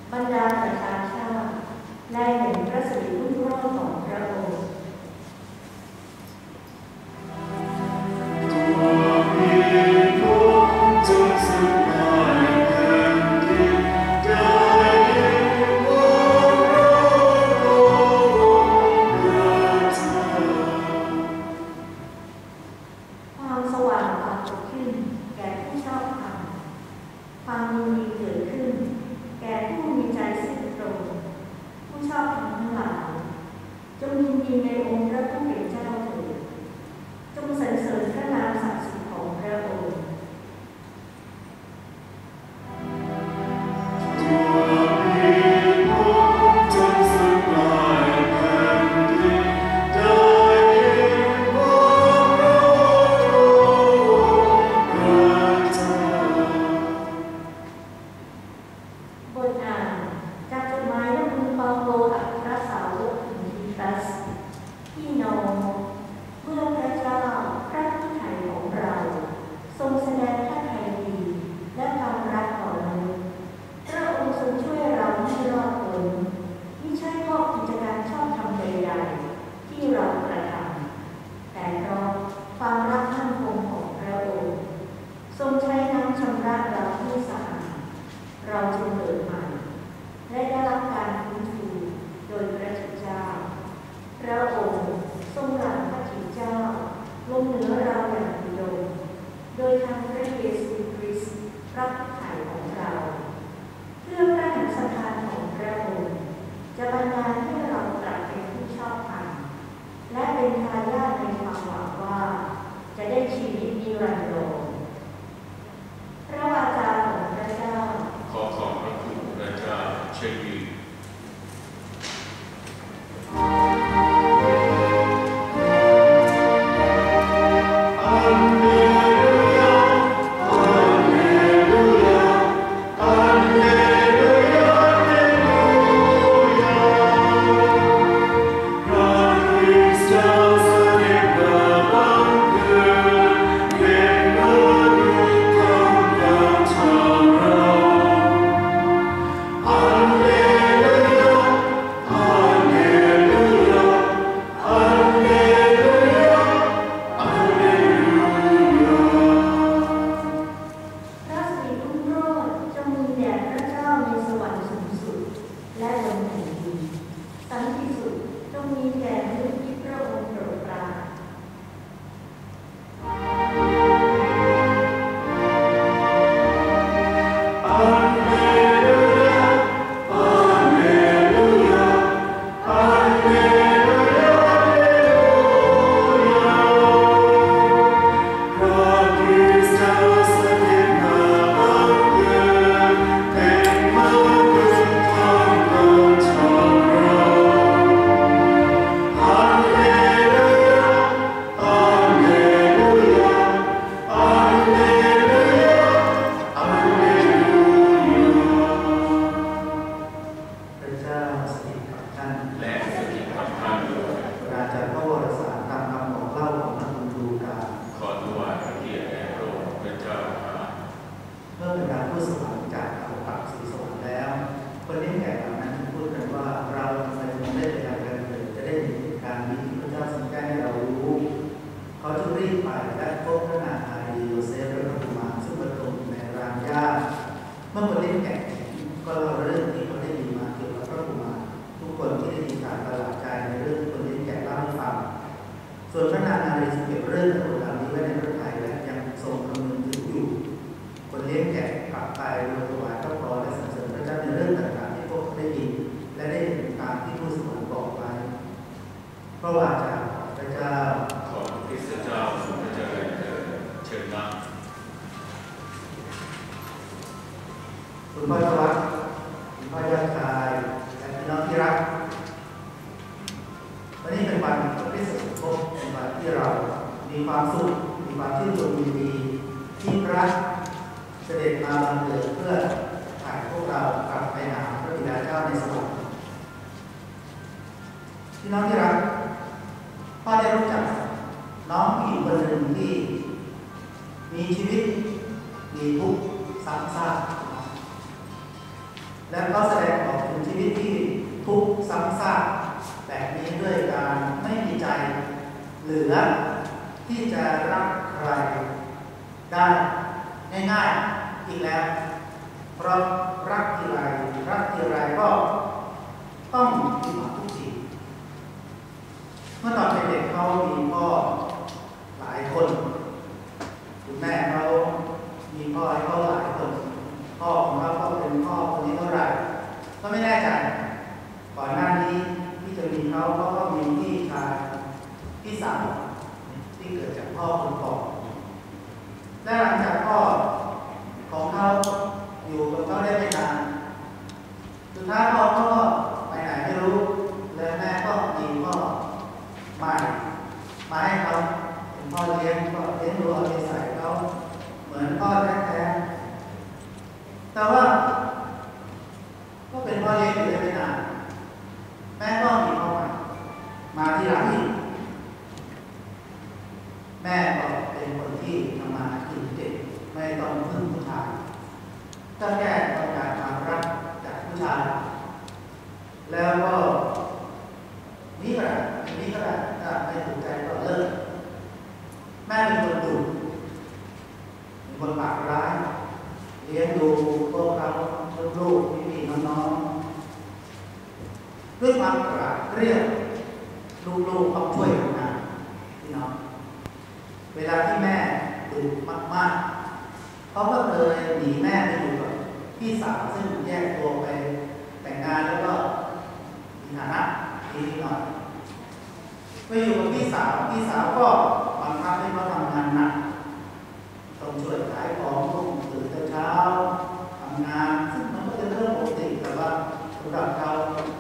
บรรดาประชาชาติและเห็นพระสิริรุ่งโรจน์ของพระองค์ส่วนพระนางนารีเก็บเรื่องราวนี้ไว้ในพระทัยและยังทรงคำนึงถึงอยู่คนเลี้ยงแกะกลับไปโดยถวายพระพรและสรรเสริญพระเจ้าในเรื่องต่างๆที่พวกเขาได้ยินและได้เห็นตามที่ผู้สวรรค์บอกไว้เพราะว่าจากพระเจ้าขอพระคริสต์เจ้าทรงพระเจริญเถิดเชิญนั่งคุณพ่อสวัสดิ์คุณพ่อยอดชายและพี่น้องที่รักวันนี้เป็นวันคริสต์มาสเป็นวันที่เรามีความสุขมีความชื่นชมยินดีที่พระเสด็จมาบังเกิดเพื่อถ่ายพวกเรากลับไปหาพระบิดาเจ้าในสวรรค์พี่น้องที่รักพ่อได้รู้จักน้องผู้หญิงคนหนึ่งที่มีชีวิตมีทุกข์ซ้ำซากและก็แสดงออกถึงชีวิตที่ทุกข์ซ้ำซากแบบนี้ด้วยการไม่มีใจเหลือที่จะรักใครได้ง่ายๆอีกแล้วเพราะรักทีไรก็ต้องมีความทุกข์จริงเมื่อตอนเป็นเด็กเขามีพ่อหลายคนคุณแม่เขามีพ่อให้เขาหลายคนพ่อของเขาก็เป็นพ่อคนนี้เท่าไหร่ก็ไม่แน่ใจก่อนหน้านี้ที่จะมีเขาก็มีพี่ชายพี่สาวที่เกิดจากพ่อคนก่อนและหลังจากพ่อของเขาอยู่กับเขาได้ไม่นานสุดท้ายพ่อก็ไปไหนไม่รู้แล้วแม่ก็มีพ่อใหม่มาให้เขาเป็นพ่อเลี้ยงก็เลี้ยงดูเอาใจใส่เขาเหมือนพ่อแท้ๆแต่ว่าก็เป็นพ่อเลี้ยงอยู่ได้ไม่นานแม่ก็มีพ่อใหม่มาทีหลังอีกแม่ก็เป็นคนที่ทำมาหากินเก่งไม่ต้องพึ่งผู้ชายก็แค่ต้องการความรักจากผู้ชายแล้วก็นี่ก็ได้ถ้าไม่ถูกใจก็เลิกแม่เป็นคนดุเป็นคนปากร้ายเลี้ยงดูพวกเราลูกๆพี่ๆน้องๆด้วยความกราดเกรียดลูกๆต้องช่วยกันนะพี่น้องเวลาที่แม่ดุมากๆเขาก็เลยหนีแม่ไปอยู่กับพี่สาวซึ่งแยกตัวไปแต่งงานแล้วก็มีฐานะดีหน่อยไปอยู่กับพี่สาวก็บังคับให้เขาทำงานหนักต้องช่วยขายของต้องตื่นแต่เช้าทำงานซึ่งมันก็เป็นเรื่องปกติแต่ว่าสำหรับเขา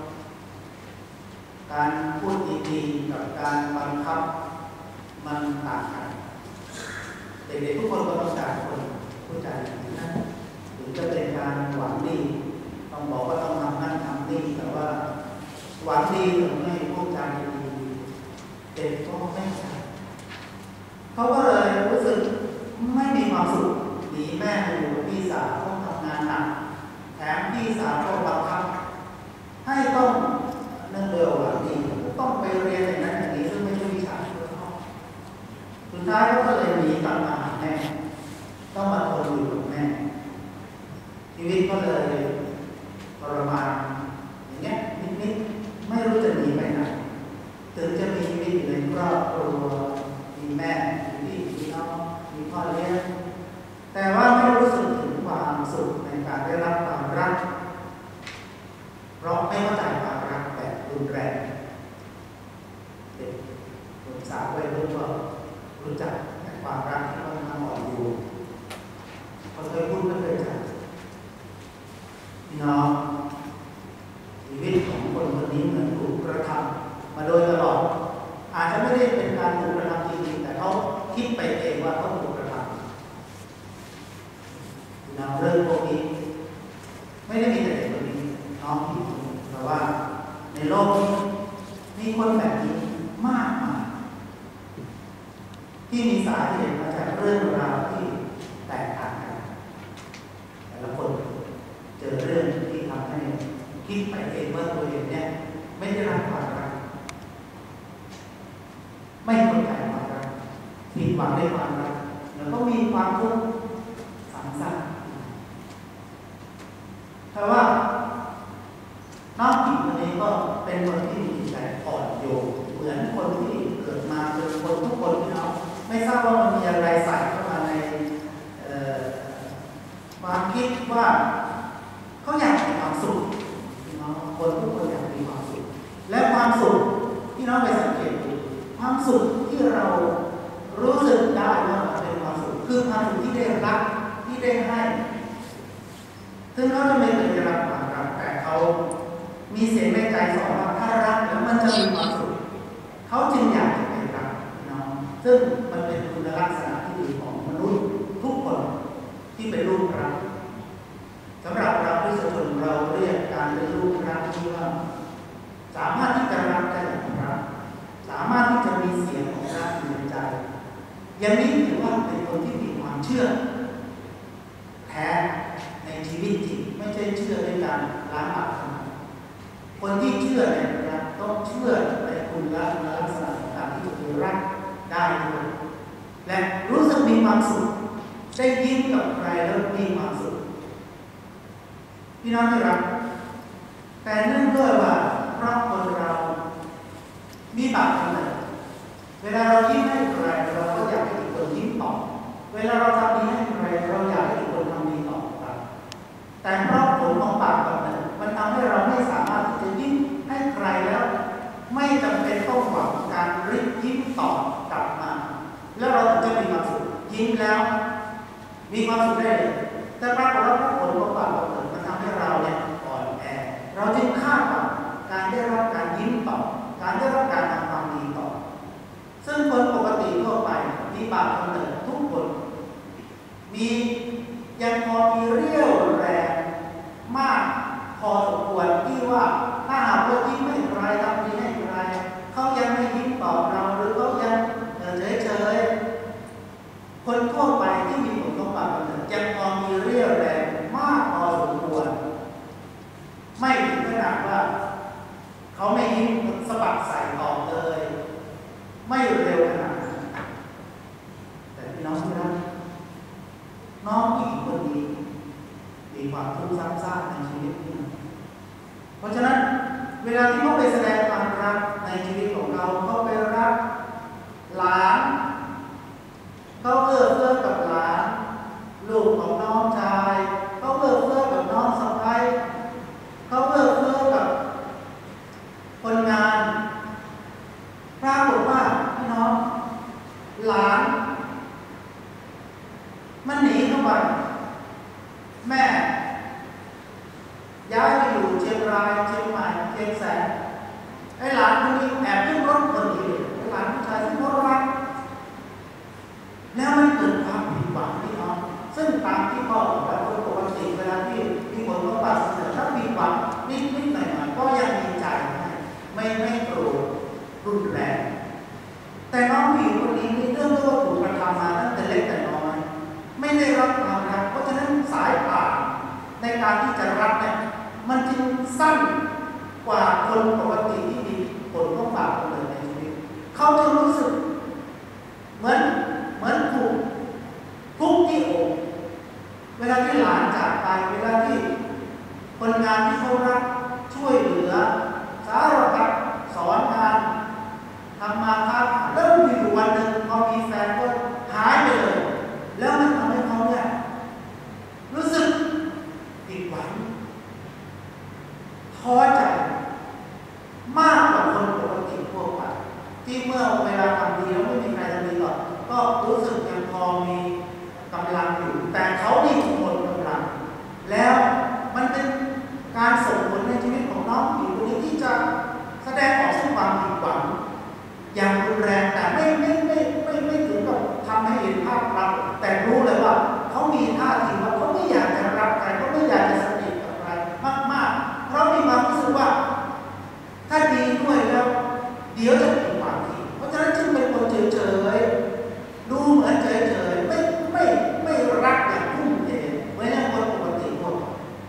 การพูดดีๆกับการบังคับมันต่างกันเด็กๆทุกคนก็ต้องการคนผู้ใจอย่างนี้นะหรือจะเป็นการหวังดีต้องบอกว่าต้องทำนั่นทำนี่แต่ว่าหวังดีหรือไม่พูดใจดีเด็กก็ไม่ใช่เขาก็เลยรู้สึกไม่มีความสุขหนีแม่อยู่กับพี่สาวต้องทำงานหนักแถมพี่สาวก็บังคับให้ต้องนั่งเร็วหวังดีต้องไปเรียนอย่างนั้นอย่างนี้ซึ่งไม่ใช่วิชาที่เขาชอบสุดท้ายเขาก็เลยหนีกลับมาหาแม่ต้องมาทนอยู่กับแม่ชีวิตก็เลยทรมานอย่างเงี้ยนิดๆไม่รู้จะหนีไปไหนถึงจะมีชีวิตอยู่ในครอบครัวมีแม่มีพี่มีน้องมีพ่อเลี้ยงแต่ว่าไม่รู้สึกถึงความสุขในการได้รับความรักเพราะไม่เข้าใจความรักแบบรุนแรงเด็กหนุ่มสาววัยรุ่นก็รู้จักแต่ความรักที่ค่อนข้างอ่อนโยนเขาเคยพูดไม่เคยจำพี่น้องชีวิตของคนคนนี้เหมือนถูกกระทำมาโดยตลอดอาจจะไม่ได้เป็นการถูกกระทำจริงๆแต่เขาคิดไปเองว่าเขาถูกกระทำพี่น้องเรื่องพวกนี้ไม่ได้มีแต่เด็กคนนี้น้องที่แต่ว่าในโลกนี้มีคนแบบนี้มากมายที่มีสาเหตุมาจากเรื่องราวที่แตกต่างกันแต่ละคนเจอเรื่องที่ทำให้คิดไปเองว่าตัวเองเนี่ยไม่ได้รับความรักไม่เข้าใจความรักผิดหวังในความรักแล้วก็มีความทุกข์ซ้ำซากแต่ว่าน้องผู้หญิงคนนี้ก็เป็นคนที่มีจิตใจอ่อนโยนเหมือนคนที่เกิดมาเป็นคนทุกคนที่เราไม่ทราบว่ามันมีอะไรใส่เข้ามาในความคิดว่าเขาอยากมีความสุขคนทุกคนอยากมีความสุขและความสุขที่น้องไปสังเกตดูความสุขที่เรารู้สึกได้ว่าเป็นความสุขคือความสุขที่ได้รับที่ได้ให้ซึ่งเขาจะไม่เคยได้รับความรักแต่เขามีเสียงในใจสอนว่าถ้ารักแล้วมันจะมีความสุขเขาจึงอยากจะไปรักน้องซึ่งมันเป็นคุณลักษณะที่ดีของมนุษย์ทุกคนที่เป็นลูกรักสำหรับเราคริสตชนเราเรียกการเป็นลูกรักที่ว่าสามารถที่จะรักได้อย่างรักสามารถที่จะมีเสียงของรักอยู่ในใจอย่างนี้ถือว่าเป็นคนที่มีความเชื่อแท้ในชีวิตจริงไม่ใช่เชื่อด้วยการล้างบาปคนที่เชื่อเนี่ยนะต้องเชื่อในคุณลักษณะของการที่จะรักได้ด้วยและรู้สึกมีความสุขได้ยิ้มกับใครแล้วมีความสุขพี่น้องที่รักแต่เนื่องด้วยว่าเพราะคนเรามีบาปทั้งนั้นเวลาเรายิ้มให้ใครเราก็อยากให้อีกคนยิ้มตอบเวลาเราทำดีให้ใครเราอยากให้อีกคนทำดีตอบครับแต่เพราะผลของบาปแบบนั้นมันทำให้เราไม่สามารถที่จะยิ้มให้ใครแล้วไม่จำเป็นต้องหวังการริบยิ้มตอบกลับมาแล้วเราถึงจะมีความสุขยิ้มแล้วมีความสุขได้เลยแต่ปรากฏว่าผลของบาปแบบนั้นมันทำให้เราเนี่ยอ่อนแอเราจึงคาดหวังการได้รับการยิ้มตอบการได้รับการทำความดีตอบซึ่งคนปกติทั่วไปมีบาปคนหนึ่งทุกคนมียังพอมีเรี่ยวแรงมากพอสมควรที่ว่าถ้าหากว่ายิ้มให้ใครทำดีให้ใครเขายังไม่ยิ้มตอบเราหรือเขายังเฉยๆคนทั่วไปที่มีผลของบาปคนหนึ่งยังพอมีเรี่ยวแรงมากพอสมควรไม่ถึงขนาดว่าเขาไม่ยิ้มสะบัดใส่ตอบเลยไม่เร็วขนาดนั้นแต่พี่น้องที่รักน้องผู้หญิงคนนี้มีความทุกข์ซ้ำซากในชีวิตนี้เพราะฉะนั้นเวลาที่เขาไปแสดงความรักในชีวิตของเขาเขาไปรักหลานเขาเอื้อเฟื้อกับหลานลูกของน้องชายเขาเอื้อเฟื้อกับน้องสะใภ้เขาเอื้อเฟื้อกับคนงานปรากฏว่าพี่น้องหลานมันหนีเข้าไปแม่ย้ายไปอยู่เชียงรายเชียงใหม่เชียงแสนไอ้หลานคนนี้แอบขึ้นรถคนนี้ไอ้หลานผู้ชายซึ่งเขารักแล้วมันเกิดความผิดหวังพี่น้องซึ่งตามที่พ่อบอกแล้วคนปกติเวลาที่มีคนเขาบาดเจ็บถ้าผิดหวังนิดหน่อยก็ยังมีใจไม่โกรธรุนแรงแต่น้องผู้หญิงคนนี้นี่เรื่องที่ว่าถูกกระทำมาตั้งแต่เล็กแต่น้อยไม่ได้รับความรักเพราะฉะนั้นสายป่านในการที่จะรักเนี่ยมันจึงสั้นกว่าคนปกติที่มีผลของบาปคนอื่นในชีวิตเขาจะรู้สึกเหมือนถูกทุกที่อกเวลาที่หลานจากไปเวลาที่คนงานที่เขารักช่วยเหลือสารพัดสอนงานทำมาครับเริ่มอยู่วันหนึ่งพอมีแฟนก็หายไปเลยแล้วมันทำให้เขาเนี่ยรู้สึกผิดหวังท้อใจมากกว่าคนปกติทั่วไปที่เมื่อเวลาทำดีแล้วไม่มีใครทำดีต่อก็รู้สึกยังพอมีกำลังอยู่แต่เขานี่หมดกำลังแล้วมันเป็นการส่งผลในชีวิตของน้องผู้หญิงคนนี้ที่จะแสดงออกซึ่งความผิดหวังอย่างรุนแรงแต่ไม่ถึงกับทำให้เห็นภาพลักษณ์แต่รู้เลยว่าเขามีท่าทีว่าเขาไม่อยากจะรักใครเขาไม่อยากจะสนิทกับใครมากๆเพราะมีความรู้สึกว่าถ้าดีด้วยแล้วเดี๋ยวจะผิดหวังอีกเพราะฉะนั้นจึงเป็นคนเฉยๆดูเหมือนเฉยๆไม่รักอย่างทุ่มเทเหมือนคนปกติทั่วไป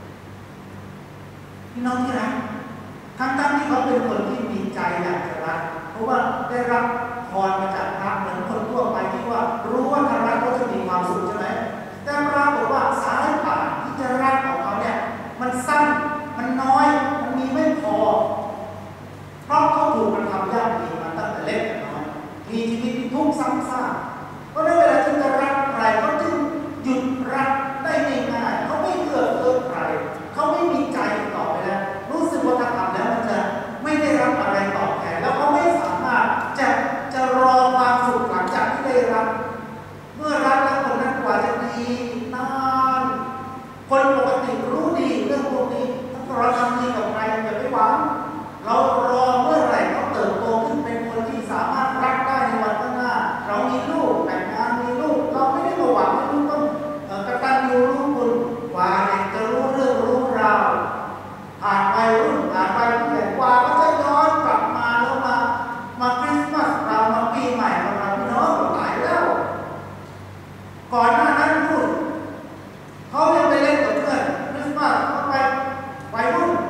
พี่น้องที่รักทั้งที่เขาเป็นคนที่มีใจอยากจะรักเพราะว่าได้รับพรมาจากพระเหมือนคนทั่วไปที่ว่ารู้ว่าถ้ารักเขาจะมีความสุขใช่ไหมแต่ปรากฏว่าสายป่านที่จะรักของเขาเนี่ยมันสั้นมันน้อยมันมีไม่พอเพราะเขาถูกกระทำย่ำยีมาตั้งแต่เล็กแต่น้อยมีชีวิตที่ทุกข์ซ้ำซากเพราะในเวลาที่จะรักใครเขาจึงหยุดรักได้ง่ายๆเขาไม่เอื้อเฟื้อใครเขาไม่มีใจต่อไปแล้วรู้สึกว่าถ้าทำแล้วมันจะไม่ได้รับอะไรตอบแทนแล้วเขาไม่สามารถจะรอความสุขหลังจากที่ได้รับเมื่อรักแล้วคนนั้นกว่าจะดีนานคนปกติรู้ดีเรื่องพวกนี้ถ้าเราทำดีกับใครอย่าไปหวังเรารอเมื่อไหร่เขาเติบโตขึ้นเป็นคนที่สามารถรักได้ในวันข้างหน้าเรามีลูกแต่งงานมีลูกเราไม่ได้มาหวังให้ลูกต้องกตัญญูรู้คุณกว่าเด็กจะรู้เรื่องรู้ราวผ่านไปรุ่นผ่านไปผู้ใหญ่กว่าก็จะย้อนกลับมาแล้วมาคริสต์มาสเรามาปีใหม่ของเราพี่น้องหลายแล้วก่อนหน้านั้นพูดเขายังไปเล่นกับเพื่อนคริสต์มาสเขาไปรุ่น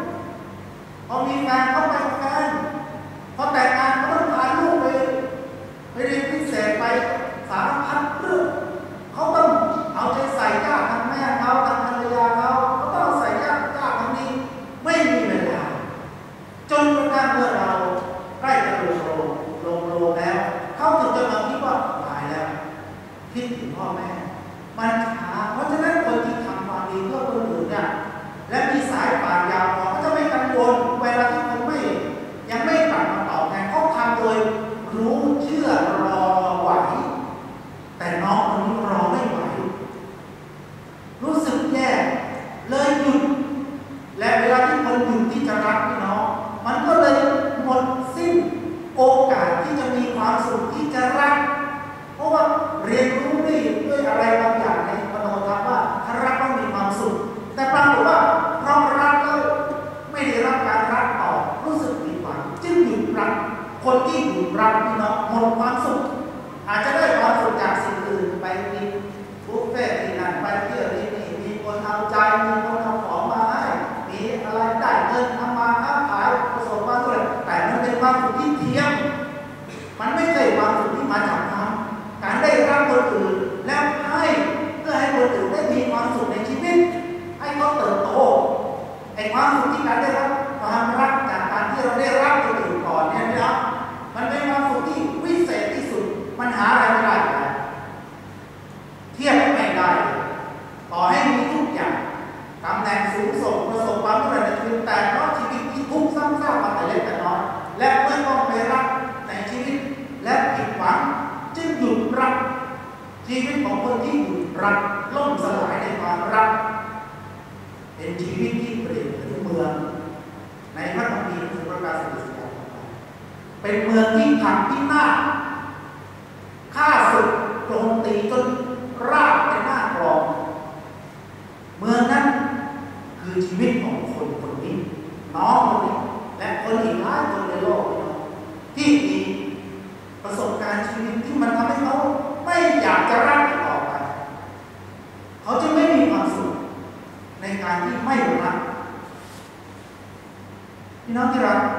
มันหยุดที่จะรักพี่น้องมันก็เลยหมดสิ้นโอกาสที่จะมีความสุขที่จะรักเพราะว่าเรียนรู้ด้วยอะไรบางอย่างในมโนธรรมว่าถ้ารักต้องมีความสุขแต่ปรากฏว่าเพราะรักแล้วไม่ได้รับการรักต่อรู้สึกผิดหวังจึงหยุดรักคนที่หยุดรักพี่น้องหมดความสุขอาจจะได้ความสุขจากสิ่งอื่นไปกินบุฟเฟ่ต์ที่นั่นไปเที่ยวที่นี่มีคนเอาใจมีคนเอาของมาให้มีอะไรได้เงินทำมาค้าขายประสบความสำเร็จแต่มันเป็นความสุขที่เทียมมันไม่ใช่ความสุขที่มาจากการได้รับคนอื่นแล้วให้เพื่อให้คนอื่นได้มีความสุขในชีวิตให้เขาเติบโตไอ้ความสุขที่การได้รับความรักจากการที่เราได้รับคนอื่นก่อนเนี่ยนะมันเป็นความสุขที่วิเศษที่สุดมันหาอะไรไม่ได้เทียบไม่ได้ต่อให้มีทุกอย่างตำแหน่งสูงส่งประสบความสำเร็จในชีวิตแต่เพราะชีวิตที่ทุกข์ซ้ำซากมาแต่เล็กแต่น้อยและเมื่อต้องไปรับในชีวิตและผิดหวังจึงหยุดรักชีวิตของคนที่หยุดรักล่มสลายในความรักเป็นชีวิตที่เปลี่ยนถึงเมืองในพระคัมภีร์คือพระกาศิษย์เป็นเมืองที่พังพินาศฆ่าศึกโจมตีจนราบเป็นหน้ากรองเมืองนั้นคือชีวิตของคนคนนี้น้องคนนี้และคนอีกหลายคนในโลกที่มีประสบการณ์ชีวิตที่มันทำให้เขาไม่อยากจะรักต่อไปเขาจะไม่มีความสุขในการที่ไม่รักพี่น้องที่รัก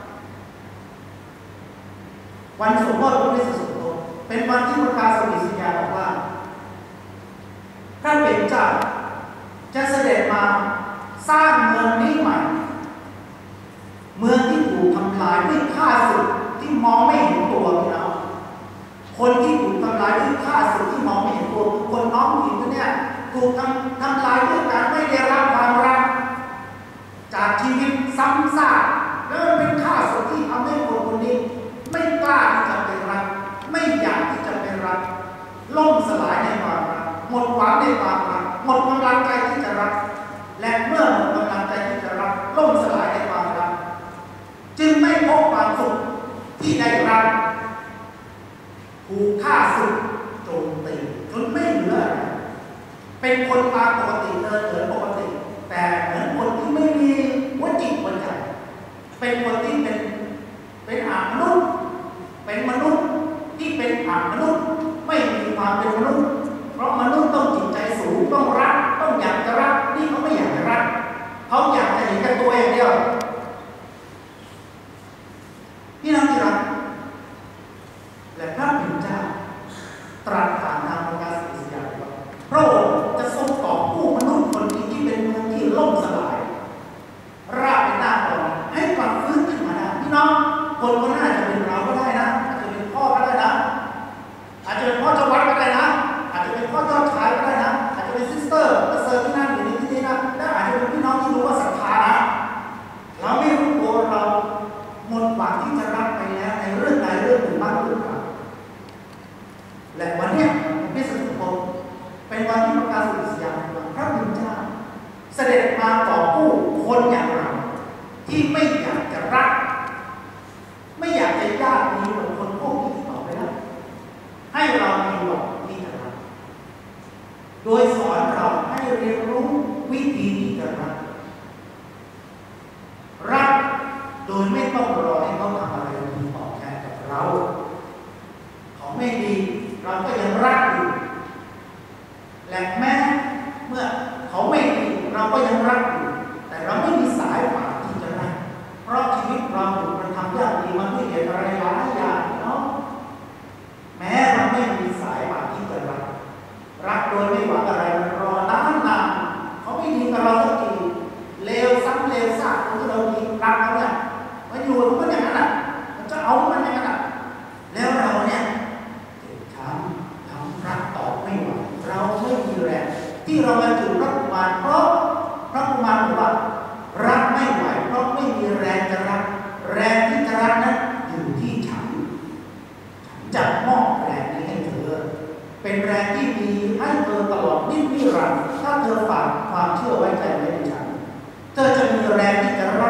วันสมโภชพระคริสต์สมโภชเป็นวันที่พระกาสมิสัญญาบอกว่าพระเป็นเจ้าจะเสด็จมาสร้างเมืองนี้ใหม่เมืองที่ถูกทำลายด้วยข้าศึกที่มองไม่เห็นตัวพี่น้องคนที่ถูกทำลายด้วยข้าศึกที่มองไม่เห็นตัวคือคนน้องผู้หญิงคนนี้ถูกทำลายด้วยการไม่ได้รับความรักจากชีวิตซ้ำซากแล้วมันเป็นข้าศึกที่ทำให้คนคนนี้ไม่กล้าที่จะเป็นรักไม่อยากที่จะเป็นรักล่มสลายในความรักหมดหวังในความรักหมดกำลังใจที่จะรักและเมื่อหมดกำลังใจที่จะรักล่มสลายในความรักจึงไม่พบความสุขที่ได้รักถูกฆ่าศึกโจมตีจนไม่เหลือเป็นคนตามปกติเดินเหินปกติแต่เหมือนคนที่ไม่มีหัวจิตหัวใจเป็นคนที่เป็นอามนุษย์เป็นมนุษย์ที่เป็นอามนุษย์ไม่มีความเป็นมนุษย์เพราะมนุษย์ต้องจิตใจสูงต้องรักต้องอยากจะรักนี่เขาไม่อยากจะรักเขาอยากจะเห็นแก่ตัวอย่างเดียวพี่น้องที่รักและพระผู้เป็นเจ้าตรัสผ่านทางพระกาศิษย์ว่าพระองค์จะทรงกอบกู้มนุษย์คนนี้ที่เป็นเมืองที่ล่มสลายราบเป็นหน้ากรองให้กลับฟื้นขึ้นมาได้พี่น้องคนคนนั้นอาจจะเป็นเราก็ได้นะอาจจะเป็นพ่อก็ได้นะอาจจะเป็นพ่อเจ้าวัดก็ได้นะอาจจะเป็นพ่อเจ้าชายก็ได้นะอาจจะเป็นซิสเตอร์ก็เซอร์ที่นั่นอยู่ในที่นี้นะและอาจจะเป็นพี่น้องที่รู้ว่าศรัทธานะเราไม่รู้ตัวเราหมดหวังที่จะรักไปแล้วในเรื่องใดเรื่องหนึ่งบ้างหรือเปล่าและวันนี้พิเศษสุดเป็นวันที่พระกาศิษย์ยามพระผู้เป็นเจ้าเสด็จมาต่อผู้คนอย่างเราที่ไม่อยากจะรักไม่อยากจะญาติมีเหมือนคนพวกนี้ต่อไปแล้วให้เรามีหวังที่จะรักโดยสอนเราให้เรียนรู้วิธีที่จะรักโดยไม่ต้องรอให้เขาทำอะไรดีตอบแทนกับเราเขาไม่ดีเราก็ยังรักอยู่และแม้เมื่อเขาไม่ดีเราก็ยังรักอยู่แต่เราไม่มีสายป่านที่จะรักเพราะชีวิตเราถูกกระทำยากดีมันด้วยเหตุอะไรหลายอย่างเนาะแม้เราไม่มีสายป่านที่จะรักโดยไม่หวังอะไรรอนานเขาไม่ดีกับเราสักทีเลวซ้ำเลวซากที่เราดีรักเขาเนี่ยมันอยู่มันก็อย่างนั้นแหละมันจะเอามันอย่างนั้นแหละแล้วเราเนี่ยเจ็บช้ำเรารักต่อไม่ไหวเราไม่มีแรงที่เรามาถึงพระกุมารเพราะพระกุมารบอกว่ารักไม่ไหวเพราะไม่มีแรงจะรักแรงที่จะรักนั้นอยู่ที่ฉันจะมอบแรงนี้ให้เธอเป็นแรงที่มีให้เธอตลอดนิรันดร์ถ้าเธอฝากความเชื่อไว้ใจไว้ในฉันเธอจะมีแรงที่จะรั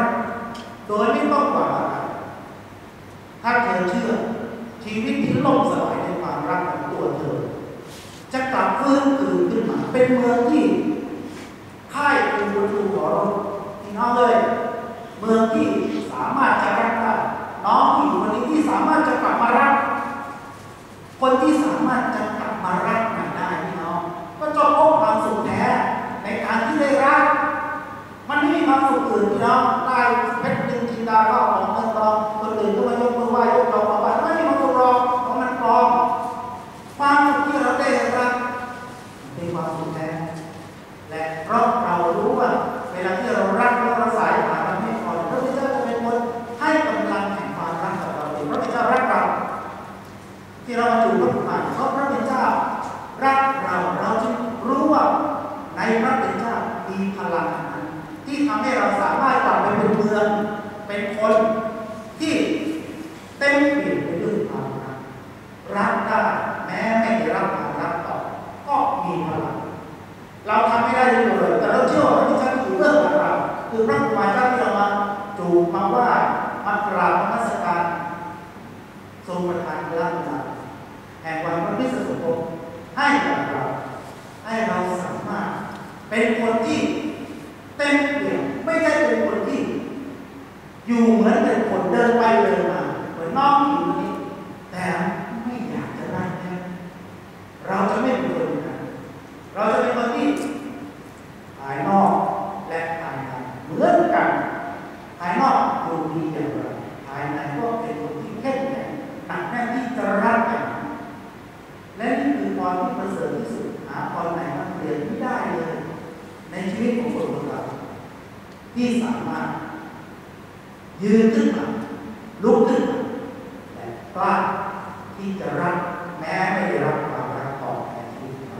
ล่มสลายในความรักของตัวเธอจะกลับฟื้นคืนขึ้นมาเป็นเมืองที่ค่ายอู่ประตูหอรถพี่น้องเลยเมืองที่สามารถจะรักได้น้องผู้หญิงคนนี้ที่สามารถจะกลับมารักคนที่สามารถจะกลับมารักใหม่ได้พี่น้องก็จะพบความสุขแท้ในการที่ได้รักมันไม่มีความสุขอื่นพี่น้องได้เพชรดินจินดาก็ของเงินทองคนอื่นก็มายกมือไหว้ยกดอกมาไหว้ไม่มีความสุขหรอกเพราะมันปลอมความสุขที่เราได้รักเป็นความสุขแท้และเพราะเรารู้ว่าเวลาที่เรารักและเราสายหาเราไม่พอพระพุทธเจ้าจะเป็นคนให้กำลังแห่งความรักกับเราเองพระพุทธเจ้ารักเราที่เรามาอยู่พระพุทธาเพราะพระพุทธเจ้ารักเราจึงรู้ว่าในพระพุทธเจ้ามีพลังนั้นที่ทำให้เราสามารถกลับไปเป็นเมืองเป็นคนที่เต็มเปี่ยมไปด้วยความรักได้แม้ไม่ได้รับความรักตอบก็มีพลังเราทำไม่ได้เลยแต่เราเชื่อว่าพระพุทธเจ้าอยู่เบื้องหลังเราคือพระครูบาอาจารย์ที่เรามาจูบมาไหว้มากราบนมัสการทรงประทานพลังแห่งความพระพิสุทธิ์สมภพให้กับเราให้เราสามารถเป็นคนที่เต็มเปี่ยมไม่ใช่เป็นคนที่อยู่เหมือนเป็นคนเดินไปเดินมาเหมือนน้องอยู่นี้แต่ไม่อยากจะได้แค่เราจะไม่เป็นคนนั้นเราจะเป็นคนที่ภายนอกและภายในเหมือนกันภายนอกดูดีอย่างไรภายในก็เป็นคนที่เข้มแข็งหนักแน่นที่จะรักกันและนี่คือพรที่ประเสริฐที่สุดหาพรไหนมาเปลี่ยนไม่ได้เลยในชีวิตของคนเราที่สามารถยืนขึ้นมาลุกขึ้นมาและกล้าที่จะรักแม้ไม่ได้รับความรักตอบแทนชีวิตเรา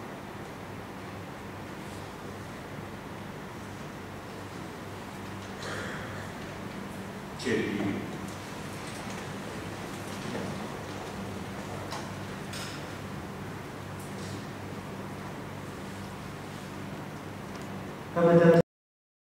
เช่นนี้ข้าพเจ้า